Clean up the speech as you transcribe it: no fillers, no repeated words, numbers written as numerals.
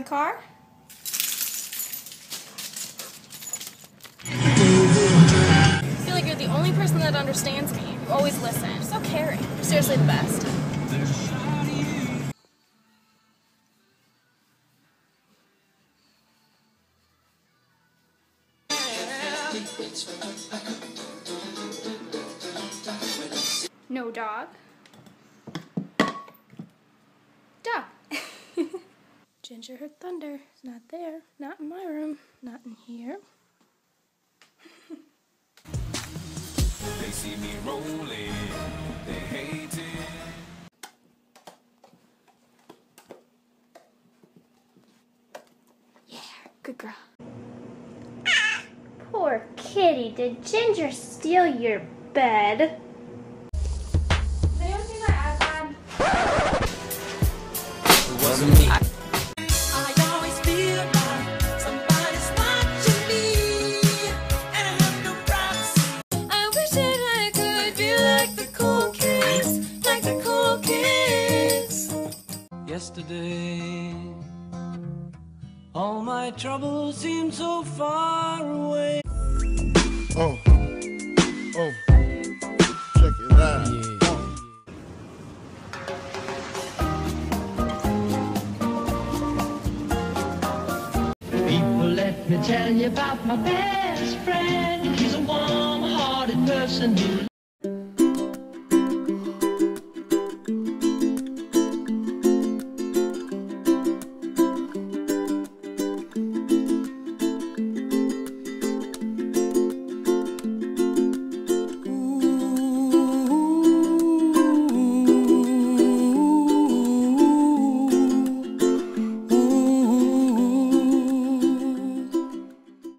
car? I feel like you're the only person that understands me. You always listen. You're so caring. You're seriously the best. No dog. Dog. Ginger heard thunder. It's not there. Not in my room. Not in here. They see me rolling. They hate it. Yeah, good girl. Poor kitty, did Ginger steal your bed? Did anyone see my iPad? It wasn't me. I always feel like somebody's watching me, and I have no privacy. I wish that I could be like the cool kids, like the cool kids. Yesterday, all my troubles seemed so far away. Oh, check it out. People, let me tell you about my best friend. He's a warm-hearted person who